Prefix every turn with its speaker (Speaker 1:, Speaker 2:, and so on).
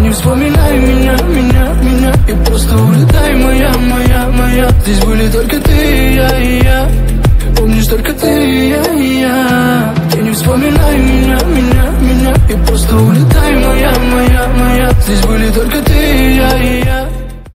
Speaker 1: не вспоминай меня и просто улетай, моя. Здесь были только ты и я, помнишь, только ты и я. Ты не вспоминай меня и просто улетай, моя. Здесь были только